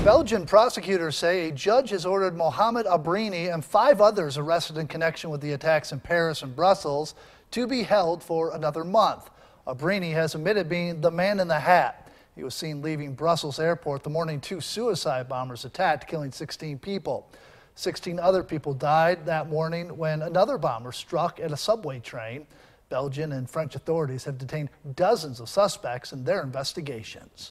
Belgian prosecutors say a judge has ordered Mohamed Abrini and 5 others arrested in connection with the attacks in Paris and Brussels to be held for another month. Abrini has admitted being the man in the hat. He was seen leaving Brussels airport the morning 2 suicide bombers attacked, killing 16 people. 16 other people died that morning when another bomber struck at a subway train. Belgian and French authorities have detained dozens of suspects in their investigations.